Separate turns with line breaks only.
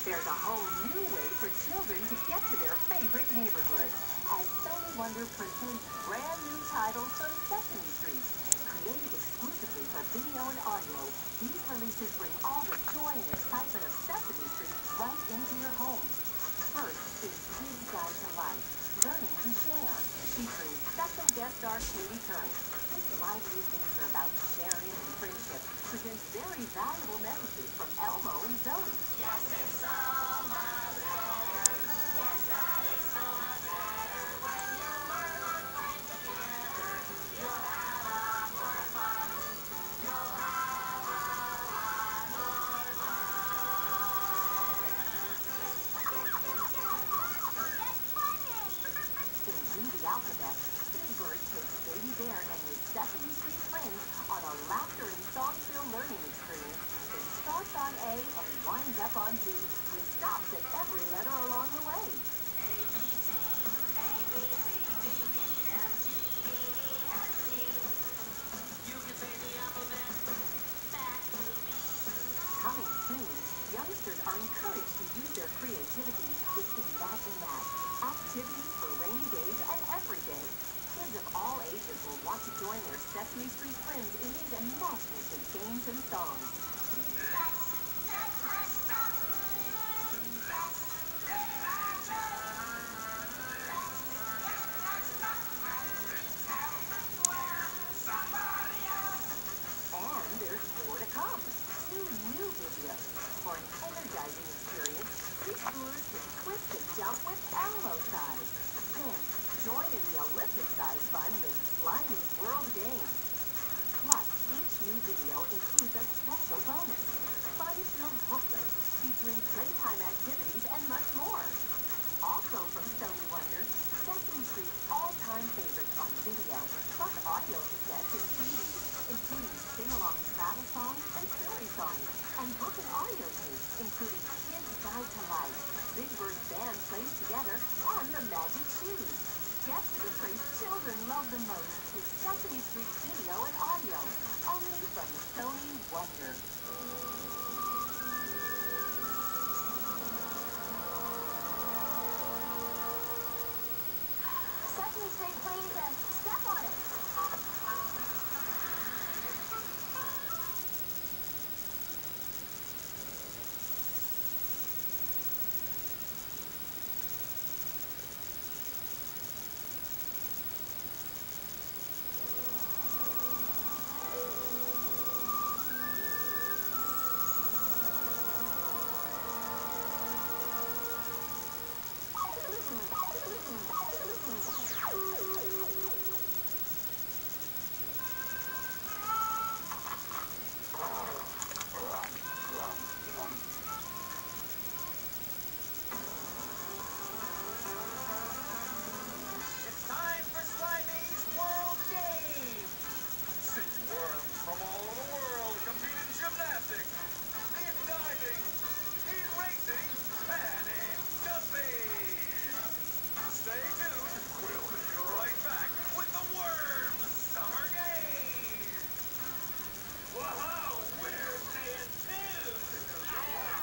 There's a whole new way for children to get to their favorite neighborhood as Sony Wonder presents brand new titles from Sesame Street. Created exclusively for video and audio, these releases bring all the joy and excitement of Sesame Street right into your home. First is Kids Guide to Life, Learning to Share, featuring special guest star Katie Couric. This lively adventure about sharing and friendship presents very valuable messages from Elmo and Zoe. Yes, it's so much better. Yes, that is so much better. When you learn and play together, you'll have a lot more fun. You'll have a lot more fun. That's funny! In Do the Alphabet, Big Bird takes Baby Bear and his Sesame Street friends on a laughter and song-filled learning experience that starts on A and winds up on Z, with stops at every letter along the way. A, B, C, A, B, C, D, E, F, G, H, I, J. You can say the alphabet back to me. Coming soon, youngsters are encouraged to use their creativity with Imagine That, activities for rainy days and every day. Kids of all ages will want to join their Sesame Street friends in these imaginative games and songs. And there's more to come. 2 new videos. For an energizing experience, preschoolers can twist and jump with Elmo size. Then, join in the Olympic-size fun with Slimy World Games. Plus, each new video includes a special bonus. Fun-filled booklets featuring playtime activities and much more. Also from Sony Wonder, Sesame Street's all-time favorites on video, plus audio cassettes and CDs, including sing-along travel songs and silly songs, and book and audio tapes, including Kids Guide to Life, Big Bird's band plays together, and the Magic Shoes. Get to the place children love the most with Sesame Street video and audio, only from Sony Wonder. Sesame Street, please, and step on it.